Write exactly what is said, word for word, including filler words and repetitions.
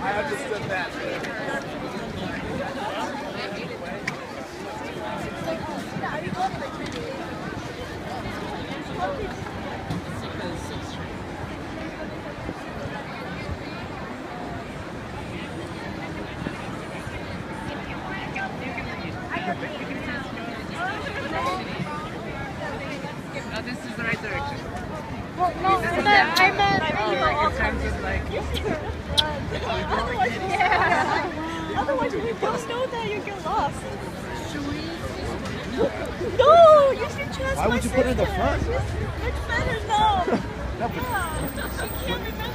I understood that. Oh, this is the right direction. Well, no, I meant, I meant, In terms of like, otherwise, yeah. Otherwise, if you don't know that, you get lost. No, you should trust Why would my you put it in the sister. front? She's much better now. No, but Yeah, she can't remember.